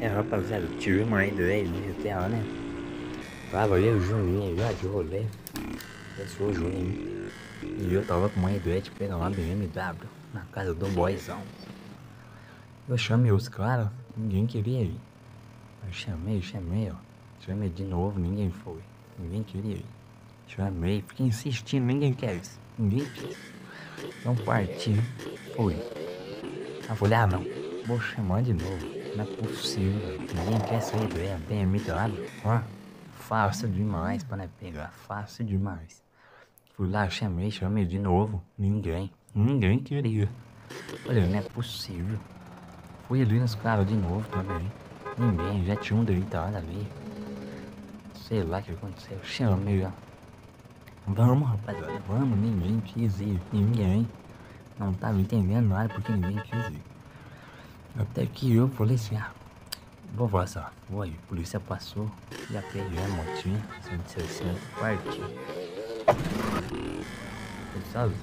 Rapaziada, tive uma ideia de GTA, né? Tava eu e o Juninho já de rolê. Eu sou o Juninho. E eu tava com uma ideia de pegar uma BMW na casa do boyzão. Eu chamei os caras, ninguém queria ir. Eu chamei, ó. Chamei de novo, ninguém foi. Ninguém queria ir. Chamei, fiquei insistindo, ninguém quer isso. Ninguém quer. Então parti, foi. Eu falei, não, vou chamar de novo. Não é possível, ninguém quer essa ideia. BMW, ó, fácil demais pra pegar, fácil demais. Fui lá, chamei de novo. Ninguém queria. Falei, não é possível. Fui ali nos caras de novo também. Ninguém, já tinha um deitado ali. Sei lá o que aconteceu. Chamei, ó. Vamos, rapaziada, vamos. Ninguém quis ir. Ninguém. Não tava entendendo nada porque ninguém quis ir. Até que eu falei assim, vou vazar. Vou aí. A polícia passou. Já peguei a motinha. 160. Parti. Sabe?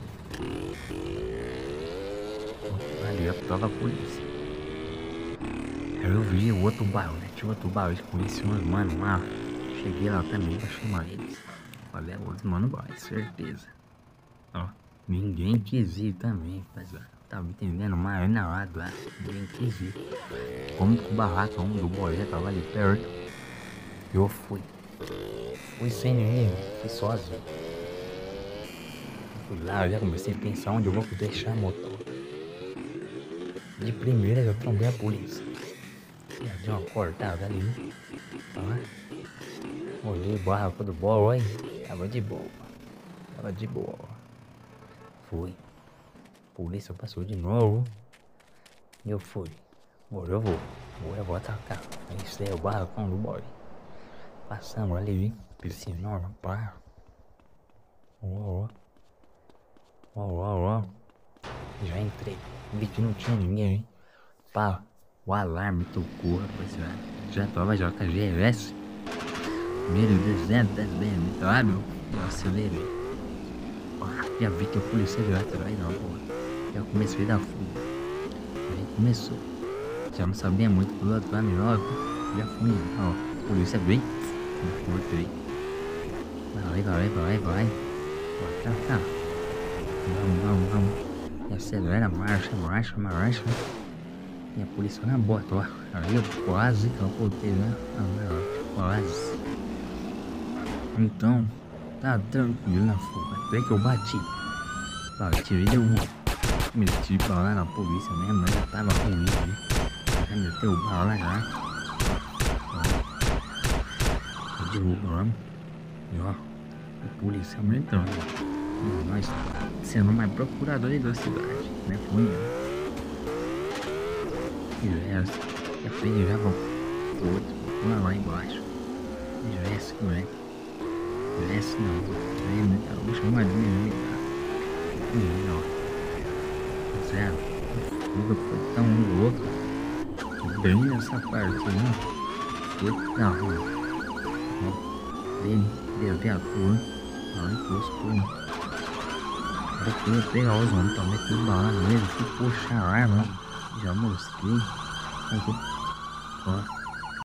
Ali tava a polícia. Aí eu vi o outro bairro, né? Tinha outro bairro, eu conheci uns mano lá. Cheguei lá também pra chamar eles. Falei, outros mano vai, certeza. Ó, ninguém quis ir também, rapaziada. Tava entendendo mais nada lá. Ninguém quis ir. Como que o barraco do boy já tava ali perto. Eu fui. Fui sem ninguém, fui sozinho. Fui lá, eu já comecei a pensar onde eu vou deixar a moto. De primeira eu trombei a polícia. Já deu uma cortada ali. Olhei o barraco do boy, tava de boa. Fui. A polícia passou de novo. E eu fui. Agora eu vou atacar. Esse é o barracão do boy. Passamos ali, piscina, pá. Ó. Já entrei. Vi que não tinha ninguém, pá. O alarme tocou, rapaziada. Já tava JGS. 1.200 BMW. Eu acelerei. Já vi que a polícia veio atrás da porra. Já comecei a dar fuga. Aí começou. Já não sabia muito pro outro lado melhor. Já fui. Ó, a polícia veio. Eu cortei. Vai. Cá. Vamos. E acelera, marcha. E a polícia na bota, ó. Aí eu quase capotei, né? Quase. Então, tá tranquilo na fuga. Até que eu bati. E deu meti bala na polícia mesmo, mas já tava ruim ali. Já meteu bala já. Derrubamos. E ó, a polícia aumentando. Nós sendo mais procurador da cidade, né? Foi e já vão outro lá embaixo. Tivesse, não é? Não. Vou chamar de mim. Zero. A fuga foi tão louca. Bem nessa parte, né? Foi na rua. Deu viatura. Encostou. Eu fui pegar os homens, tomei tudo bala nele, fui puxar a arma, já mosquei. Ó.